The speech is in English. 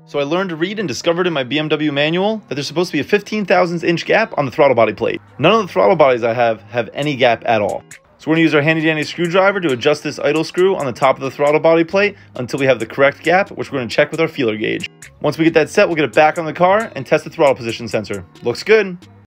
So I learned to read and discovered in my BMW manual that there's supposed to be a 15 thousandths inch gap on the throttle body plate. None of the throttle bodies I have any gap at all. So we're going to use our handy dandy screwdriver to adjust this idle screw on the top of the throttle body plate until we have the correct gap, which we're going to check with our feeler gauge. Once we get that set, we'll get it back on the car and test the throttle position sensor. Looks good.